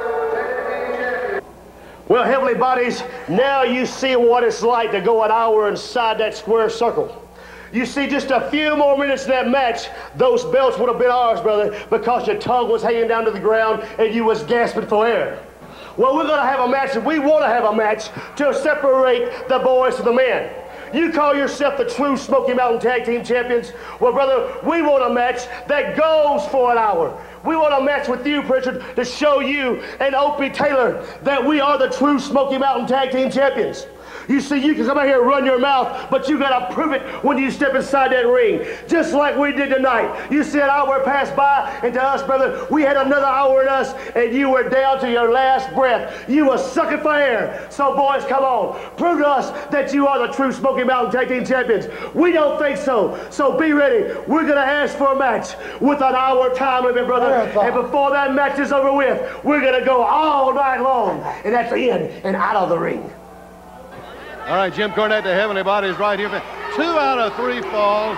Well, Heavenly Bodies, now you see what it's like to go an hour inside that square circle. You see, just a few more minutes in that match, those belts would have been ours, brother, because your tongue was hanging down to the ground and you was gasping for air. Well, we're going to have a match, and we want to have a match to separate the boys from the men. You call yourself the true Smoky Mountain Tag Team Champions? Well, brother, we want a match that goes for an hour. We want a match with you, Pritchard, to show you and Opie Taylor that we are the true Smoky Mountain Tag Team Champions. You see, you can come out here and run your mouth, but you got to prove it when you step inside that ring, just like we did tonight. You see an hour pass by, and to us, brother, we had another hour in us, and you were down to your last breath. You were sucking for air. So, boys, come on. Prove to us that you are the true Smoky Mountain Tag Team Champions. We don't think so. So be ready. We're going to ask for a match with an hour time limit, brother. And before that match is over with, we're going to go all night long. And that's the end and out of the ring. All right, Jim Cornette, the Heavenly Bodies right here. Two out of three falls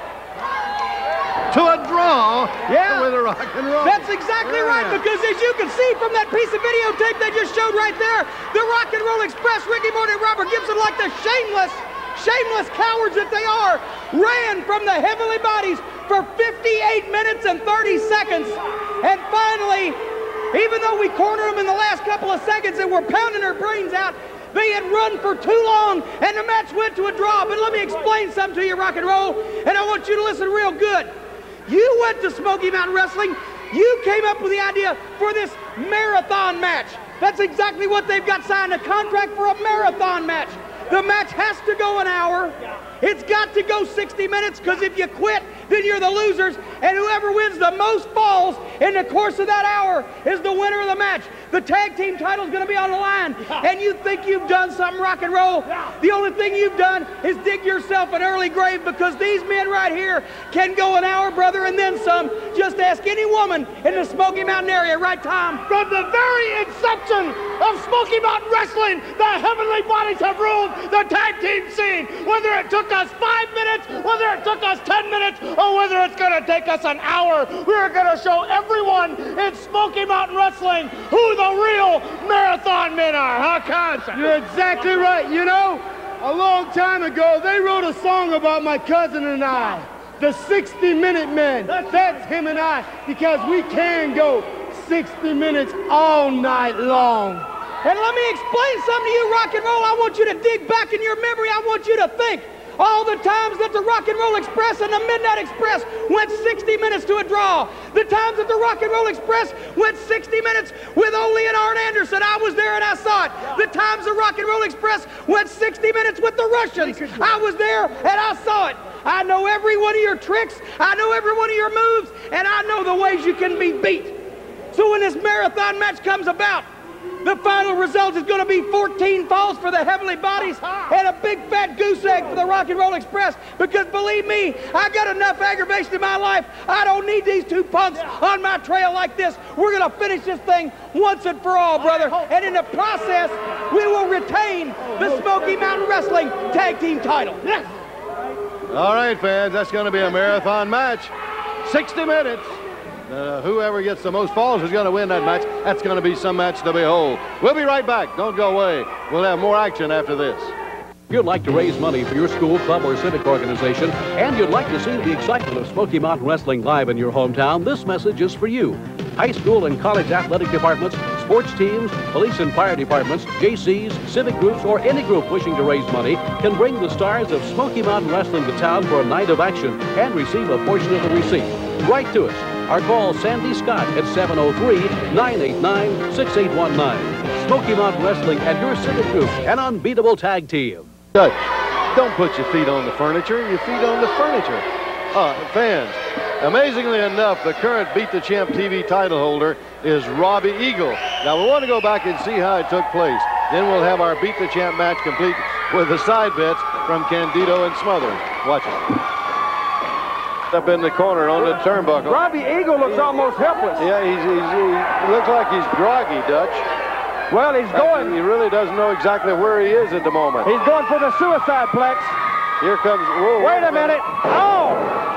to a draw yeah. with a rock and roll. That's exactly yeah. right, because as you can see from that piece of videotape they just showed right there, the Rock and Roll Express, Ricky Morton and Robert Gibson, like the shameless, shameless cowards that they are, ran from the Heavenly Bodies for fifty-eight minutes and thirty seconds. And finally, even though we cornered them in the last couple of seconds and were pounding their brains out, they had run for too long, and the match went to a draw. But let me explain something to you, Rock and Roll, and I want you to listen real good. You went to Smoky Mountain Wrestling. You came up with the idea for this marathon match. That's exactly what they've got signed, a contract for a marathon match. The match has to go an hour. It's got to go sixty minutes, because if you quit, then you're the losers, and whoever wins the most falls in the course of that hour is the winner of the match. The tag team title is going to be on the line, and you think you've done something, Rock and Roll. The only thing you've done is dig yourself an early grave, because these men right here can go an hour, brother, and then some. Just ask any woman in the Smoky Mountain area, right, Tom? From the very inception of Smoky Mountain Wrestling, the Heavenly Bodies have ruled the tag team scene. Whether it took us five minutes, whether it took us ten minutes, or whether it's going to take us an hour, we're going to show everyone in Smoky Mountain Wrestling who the real marathon men are, huh, Concept? You're exactly right. You know, a long time ago, they wrote a song about my cousin and I, the sixty minute men. That's him and I, because we can go sixty minutes all night long. And let me explain something to you, Rock and Roll. I want you to dig back in your memory. I want you to think all the times that the Rock and Roll Express and the Midnight Express went sixty minutes to a draw. The times that the Rock and Roll Express went sixty minutes with only an Arn Anderson. I was there and I saw it. The times the Rock and Roll Express went sixty minutes with the Russians. I was there and I saw it. I know every one of your tricks. I know every one of your moves. And I know the ways you can be beat. So when this marathon match comes about, the final result is going to be fourteen falls for the Heavenly Bodies and a big fat goose egg for the Rock and Roll Express. Because believe me, I got enough aggravation in my life. I don't need these two punks on my trail like this. We're going to finish this thing once and for all, brother. And in the process, we will retain the Smoky Mountain Wrestling Tag Team title. Yes. All right, fans, that's going to be a marathon match. sixty minutes. Uh, whoever gets the most falls is going to win that match. That's going to be some match to behold. We'll be right back. Don't go away. We'll have more action after this. If you'd like to raise money for your school, club, or civic organization, and you'd like to see the excitement of Smoky Mountain Wrestling live in your hometown, this message is for you. High school and college athletic departments, sports teams, police and fire departments, J Cs, civic groups, or any group wishing to raise money can bring the stars of Smoky Mountain Wrestling to town for a night of action and receive a portion of the receipt. Write to us or call Sandy Scott at seven oh three, nine eight nine, six eight one nine. Smoky Mountain Wrestling and your civic group, an unbeatable tag team. Dutch, don't put your feet on the furniture, your feet on the furniture. Uh, fans, amazingly enough, the current Beat the Champ T V title holder is Robbie Eagle. Now, we want to go back and see how it took place. Then we'll have our Beat the Champ match complete with the side bets from Candido and Smothers. Watch it. Up in the corner on the turnbuckle. Robbie Eagle looks almost helpless. Yeah, he's, he's, he looks like he's groggy, Dutch. Well, he's going. He really doesn't know exactly where he is at the moment. He's going for the suicide plex. Here comes. Whoa, Wait a minute. Oh!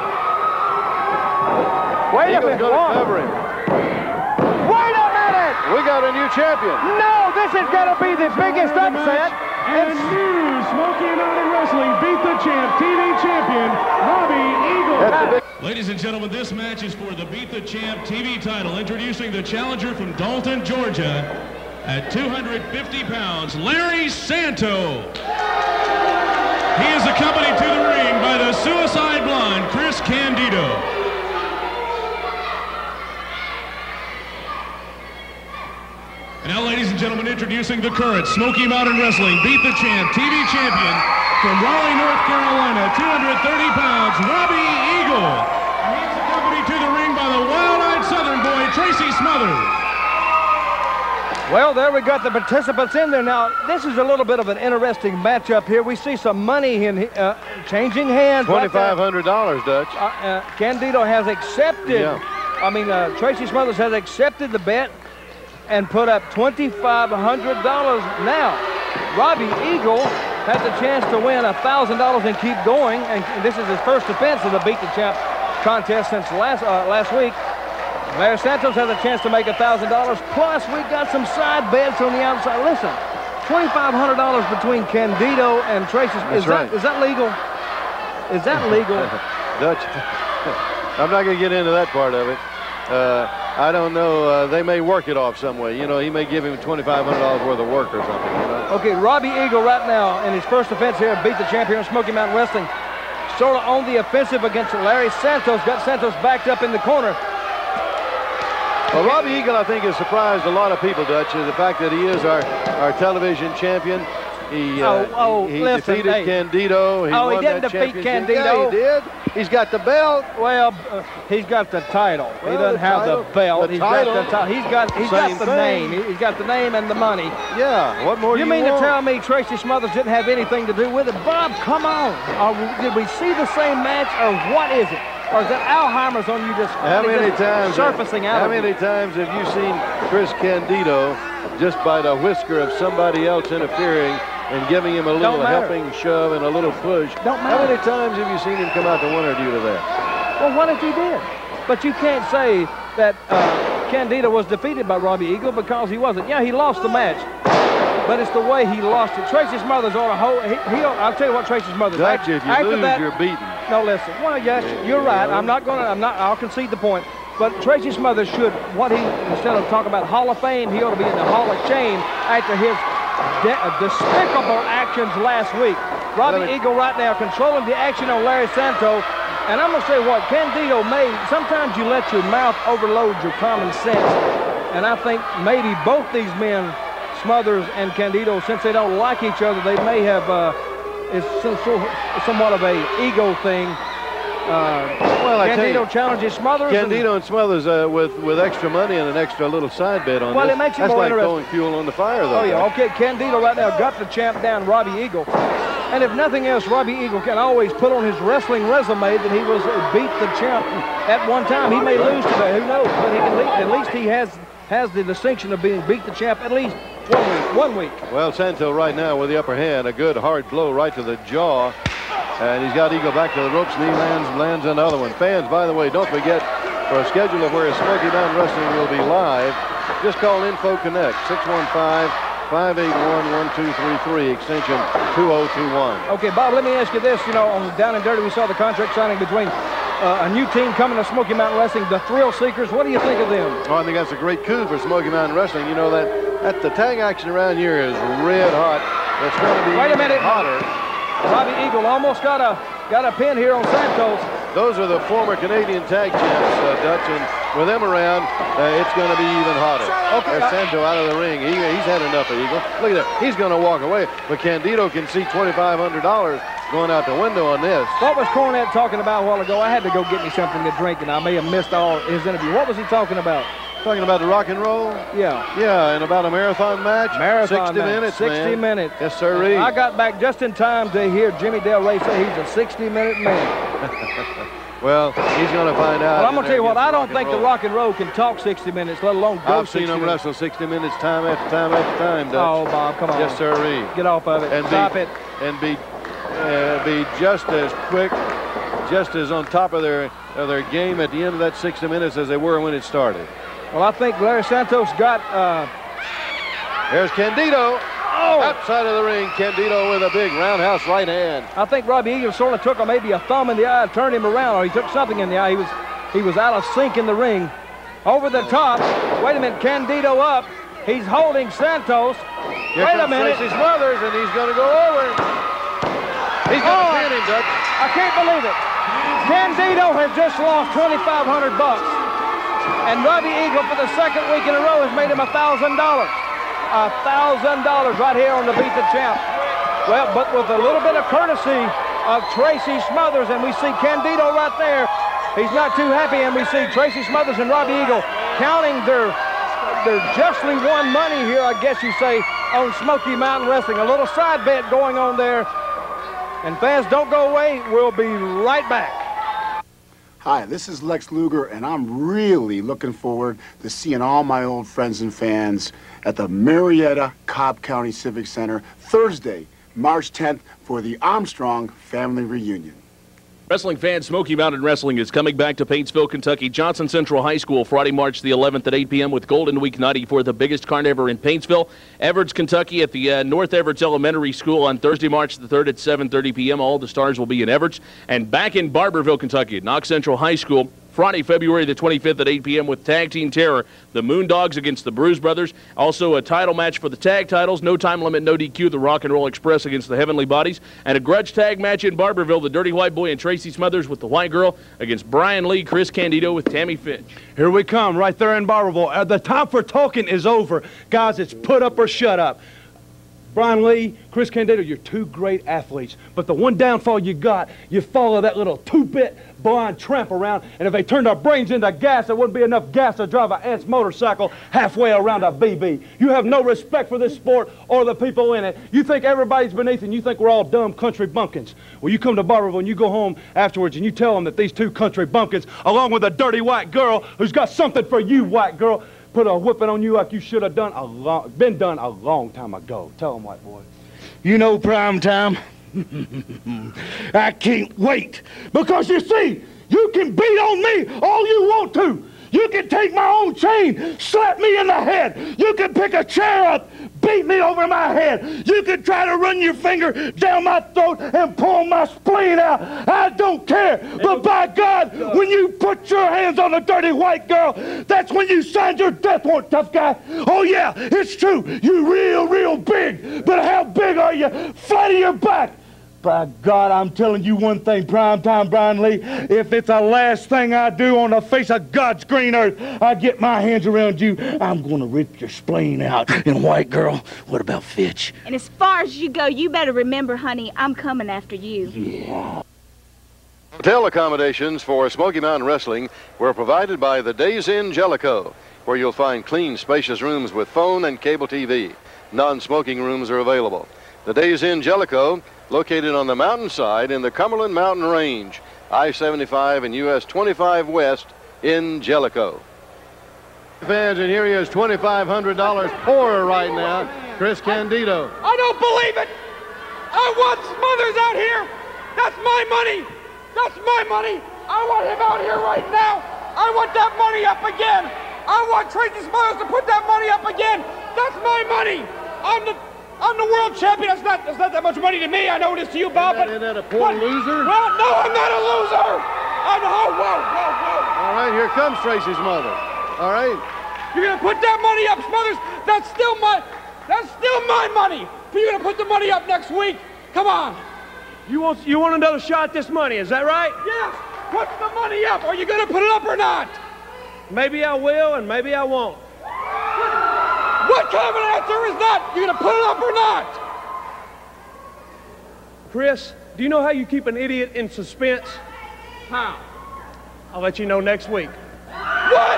Wait Eagle's a minute. going to One. cover him. Wait a minute! We got a new champion. No, this is going to be the biggest upset. And new Smoky Mountain Wrestling beat the champ, T V champion, Robbie Eagle. Ladies and gentlemen, this match is for the Beat the Champ T V title. Introducing the challenger from Dalton, Georgia, at two hundred fifty pounds, Larry Santo. He is accompanied to the ring by the Suicide Blonde, Chris Candido. And now, ladies and gentlemen, introducing the current Smoky Mountain Wrestling Beat the Champ T V champion from Raleigh, North Carolina, two hundred thirty pounds, Robbie Eagle. And he's accompanied to the ring by the wild-eyed Southern boy, Tracy Smothers. Well, there we got the participants in there. Now, this is a little bit of an interesting matchup here. We see some money in uh, changing hands. twenty-five hundred dollars, Dutch. Uh, uh, Candido has accepted, Yeah. I mean, uh, Tracy Smothers has accepted the bet and put up twenty-five hundred dollars. Now, Robbie Eagle has a chance to win one thousand dollars and keep going, and this is his first defense of the Beat the Champ contest since last uh, last week. Larry Santos has a chance to make one thousand dollars, plus we got some side bets on the outside. Listen, twenty-five hundred dollars between Candido and Tracy. That's is, right. that, is that legal? Is that legal? Dutch, I'm not going to get into that part of it. Uh, I don't know. Uh, they may work it off some way. You know, he may give him twenty-five hundred dollars worth of work or something. You know? Okay, Robbie Eagle right now in his first offense here, beat the champion of Smoky Mountain Wrestling. Sort of on the offensive against Larry Santos. Got Santos backed up in the corner. Well, Robbie Eagle, I think, has surprised a lot of people, Dutch, is the fact that he is our, our television champion. He, uh, oh, oh, he, he listen, defeated hey. Candido. He oh, won he didn't that defeat championship. Candido. Yeah, he did. He's got the belt. Well, uh, he's got the title. Well, he doesn't the have title, the belt. the he's title. got the title. He's got he's Same got the thing. name. He's got the name and the money. Yeah. What more you do you mean want? to tell me Tracy Smothers didn't have anything to do with it? Bob, come on. Are we, did we see the same match, or what is it? Or is that Alzheimer's on you just, How many just times surfacing out How of many you? times have you seen Chris Candido just by the whisker of somebody else interfering and giving him a little Don't matter. helping shove and a little push? Don't How matter. many times have you seen him come out the winner due to that? Well, what if he did? But you can't say that uh, Candido was defeated by Robbie Eagle because he wasn't. Yeah, he lost the match, but it's the way he lost it. Tracy Smothers ought to hold. He, he ought, I'll tell you what, Tracy Smothers. Dutch, if you after lose, that, you're beaten. No, listen. Well, yes, you're right. I'm not going to. I'm not. I'll concede the point. But Tracy Smothers should. What he instead of talking about Hall of Fame, he ought to be in the Hall of Shame after his de uh, despicable actions last week. Robbie me- Eagle right now controlling the action on Larry Santo. And I'm going to say what Candido made. Sometimes you let your mouth overload your common sense. And I think maybe both these men, Smothers and Candido, since they don't like each other, they may have, uh, it's some, sort somewhat of a ego thing. Uh, Well, I tell Candido you, challenges Smothers. and- Candido and Smothers uh, with with extra money and an extra little side bet on Well, this. it makes it That's more like interesting. throwing fuel on the fire, though. Oh, yeah. Dutch. Okay, Candido right now got the champ down, Robbie Eagle. And if nothing else, Robbie Eagle can always put on his wrestling resume that he was uh, beat the champ at one time. He may lose today, who knows? But he can le at least he has has the distinction of being beat the champ at least one week. One week. Well, Santo right now with the upper hand, a good hard blow right to the jaw. And he's got Eagle back to the ropes, and he lands, lands another one. Fans, by the way, don't forget, for a schedule of where Smoky Mountain Wrestling will be live, just call Info Connect, six one five, five eight one, one two three three, extension two oh two one. Okay, Bob, let me ask you this. You know, on Down and Dirty, we saw the contract signing between uh, a new team coming to Smoky Mountain Wrestling, the Thrill Seekers. What do you think of them? Oh, I think that's a great coup for Smoky Mountain Wrestling. You know, that, that the tag action around here is red hot. It's going to be Wait a minute. hotter. Robbie Eagle almost got a got a pin here on Santos. Those are the former Canadian tag champs, uh, Dutch, and with them around, uh, it's going to be even hotter. Okay. There's Santo out of the ring. He, he's had enough of Eagle. Look at that. He's going to walk away. But Candido can see twenty-five hundred dollars going out the window on this. What was Cornette talking about a while ago? I had to go get me something to drink, and I may have missed all his interview. What was he talking about? Talking about the rock and roll? Yeah. Yeah, and about a marathon match. Marathon sixty match. minutes, sixty man. minutes. Yes, sirree. I got back just in time to hear Jimmy Del Rey say he's a sixty minute man. Well, he's going to find out. Well, I'm going to tell you what, I don't Rock and think the roll. Rock and Roll can talk sixty minutes, let alone go I've seen sixty him minutes. wrestle sixty minutes time after time after time, Dutch. Oh, Bob, come on. Yes, sirree. Get off of it. And Stop be, it. And be uh, be just as quick, just as on top of their of their game at the end of that sixty minutes as they were when it started. Well, I think Larry Santos got... Uh... There's Candido. Oh. Outside of the ring, Candido with a big roundhouse right hand. I think Robbie Eagle sort of took a, maybe a thumb in the eye, turned him around, or he took something in the eye. He was, he was out of sync in the ring. Over the top. Wait a minute, Candido up. He's holding Santos. Here Wait a comes minute. Tracy Smothers, and he's going to go over. He's going to Oh, pin him, Dutch. I can't believe it. Candido has just lost twenty-five hundred bucks. And Robbie Eagle, for the second week in a row, has made him one thousand dollars. one thousand dollars right here on the Beat the Champ. Well, but with a little bit of courtesy of Tracy Smothers, and we see Candido right there. He's not too happy, and we see Tracy Smothers and Robbie Eagle counting their, their justly won money here, I guess you say, on Smoky Mountain Wrestling. A little side bet going on there. And fans, don't go away. We'll be right back. Hi, this is Lex Luger, and I'm really looking forward to seeing all my old friends and fans at the Marietta Cobb County Civic Center Thursday, March tenth, for the Armstrong Family Reunion. Wrestling fans, Smoky Mountain Wrestling is coming back to Paintsville, Kentucky. Johnson Central High School, Friday, March the eleventh at eight p m with Golden Week ninety-four, the biggest card ever in Paintsville. Everett, Kentucky at the uh, North Everett Elementary School on Thursday, March the third at seven thirty p m All the stars will be in Everett. And back in Barberville, Kentucky at Knox Central High School, Friday, February the twenty-fifth at eight p m with Tag Team Terror, the Moondogs against the Bruise Brothers. Also a title match for the tag titles, no time limit, no D Q, the Rock and Roll Express against the Heavenly Bodies. And a grudge tag match in Barberville, the Dirty White Boy and Tracy Smothers with the White Girl against Brian Lee, Chris Candido with Tammy Finch. Here we come, right there in Barberville. Uh, the time for talking is over. Guys, it's put up or shut up. Brian Lee, Chris Candido, you're two great athletes. But the one downfall you got, you follow that little two-bit blind tramp around, and if they turned our brains into gas, there wouldn't be enough gas to drive an ant's motorcycle halfway around a B B. You have no respect for this sport or the people in it. You think everybody's beneath, and you think we're all dumb country bumpkins. Well, you come to Barberville, and you go home afterwards, and you tell them that these two country bumpkins, along with a dirty white girl who's got something for you, white girl, put a whipping on you like you should have done a long, been done a long time ago. Tell them, white boy. You know, Prime Time, I can't wait. Because you see, you can beat on me all you want to. You can take my own chain, slap me in the head. You can pick a chair up, beat me over my head. You can try to run your finger down my throat and pull my spleen out. I don't care. But by God, when you put your hands on a dirty white girl, that's when you signed your death warrant, tough guy. Oh, yeah, it's true. You real, real big. But how big are you? Flat of your back. By God, I'm telling you one thing, Primetime Brian Lee, if it's the last thing I do on the face of God's green earth, I get my hands around you, I'm going to rip your spleen out. And white girl, what about Fitch? And as far as you go, you better remember, honey, I'm coming after you. Yeah. Hotel accommodations for Smoky Mountain Wrestling were provided by the Days Inn Jellicoe, where you'll find clean, spacious rooms with phone and cable T V. Non-smoking rooms are available. The Days Inn Jellicoe, located on the mountainside in the Cumberland Mountain Range, I seventy-five and U S twenty-five West in Jellicoe. Fans, and here he is, twenty-five hundred dollars poorer right now, Chris Candido. I don't believe it. I want Smothers out here. That's my money. That's my money. I want him out here right now. I want that money up again. I want Tracy Smothers to put that money up again. That's my money. I'm the I'm the world champion. That's not, that's not that much money to me. I know it is to you, Bob. Isn't that, but isn't that a poor what? loser? Well, no, I'm not a loser. I'm, oh, whoa, whoa, whoa. All right, here comes Tracy's mother. All right. You're going to put that money up, Smothers. That's still my, that's still my money. But you're going to put the money up next week. Come on. You want, you want another shot at this money, is that right? Yes. Put the money up. Are you going to put it up or not? Maybe I will, and maybe I won't. What kind of an answer is that? You going to put it up or not? Chris, do you know how you keep an idiot in suspense? How? I'll let you know next week. What?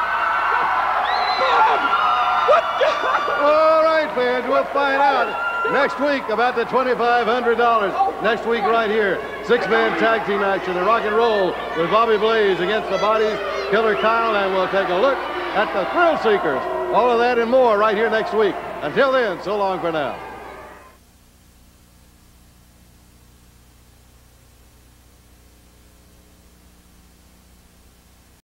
Bob! What? All right, fans, we'll find out next week about the twenty-five hundred dollars. Next week right here, six-man tag team action, the Rock and Roll with Bobby Blaze against the Bodies, Killer Kyle, and we'll take a look at the Thrill Seekers. All of that and more right here next week. Until then, so long for now.